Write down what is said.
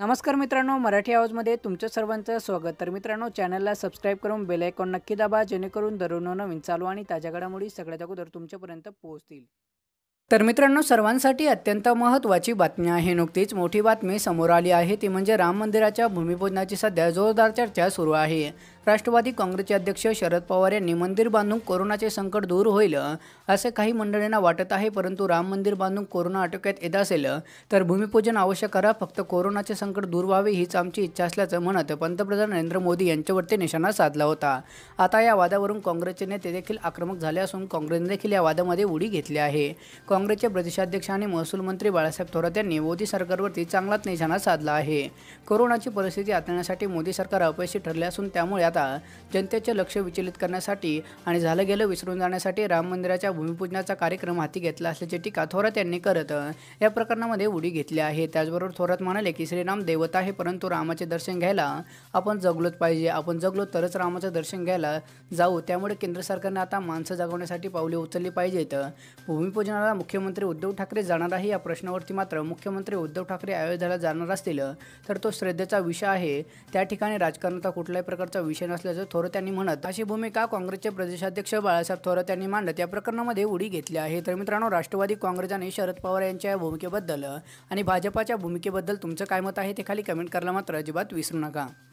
नमस्कार मित्रांनो, मराठी आवाजमध्ये तुमच्या सर्वांचं स्वागत। तर मित्रांनो, चॅनलला सबस्क्राईब करून बेल आयकॉन नक्की दाबा, जेणेकरून दररोज नवीन चालू आणि ताज्या घडामोडी सगळ्यात अगोदर तुमच्यापर्यंत पोहोचतील। तर मित्रांनो, सर्वांसाठी अत्यंत महत्त्वाची बातमी आहे। नुकतीच मोठी बातमी समोर आली आहे, ती म्हणजे राम मंदिराच्या भूमिपूजनाची सध्या जोरदार चर्चा सुरू आहे। राष्ट्रवादी काँग्रेसचे अध्यक्ष शरद पवार यांनी मंदिर बांधून कोरोनाचे संकट दूर होईल असे काही मंडळींना वाटत आहे, परंतु राम मंदिर बांधून कोरोना आटोक्यात येत असेल तर भूमिपूजन अवश्य करा, फक्त कोरोनाचे संकट दूर व्हावे हीच आमची इच्छा असल्याचं म्हणत पंतप्रधान नरेंद्र मोदी यांच्यावरती निशाणा साधला होता। आता या वादावरून काँग्रेसचे नेते देखील आक्रमक झाले असून काँग्रेसने देखील या वादामध्ये उडी घेतली आहे। काँग्रेसचे प्रदेशाध्यक्ष आणि महसूल मंत्री बाळासाहेब थोरात यांनी मोदी सरकारवरती चांगलाच निशाणा साधला आहे। कोरोनाची परिस्थिती हाताळण्यासाठी मोदी सरकार अपयशी ठरले असून त्यामुळे आता जनतेचे लक्ष विचलित करण्यासाठी आणि झालं गेलं विसरून जाण्यासाठी राम मंदिराच्या भूमिपूजनाचा कार्यक्रम हाती घेतला असल्याची टीका थोरात यांनी करत या प्रकरणामध्ये उडी घेतली आहे। त्याचबरोबर थोरात म्हणाले की श्रीराम दैवत आहे, परंतु रामाचे दर्शन घ्यायला आपण जगलोच पाहिजे, आपण जगलो तरच रामाचं दर्शन घ्यायला जाऊ। त्यामुळे केंद्र सरकारने आता माणसं जागवण्यासाठी पावले उचलली पाहिजेत। भूमिपूजनाला मुख्यमंत्री उद्धव ठाकरे जाणार आहे या प्रश्नावरती मात्र मुख्यमंत्री उद्धव ठाकरे अयोध्येला जाणार असतील तर तो श्रद्धेचा विषय आहे, त्या ठिकाणी राजकारणाचा कुठल्याही प्रकारचा विषय नसल्याचं थोरात यांनी म्हणत अशी भूमिका काँग्रेसचे प्रदेशाध्यक्ष बाळासाहेब थोरात यांनी मांडत या प्रकरणामध्ये उडी घेतली आहे। तर मित्रांनो, राष्ट्रवादी काँग्रेस आणि शरद पवार यांच्या भूमिकेबद्दल आणि भाजपाच्या भूमिकेबद्दल तुमचं काय मत आहे ते खाली कमेंट करायला मात्र अजिबात विसरू नका।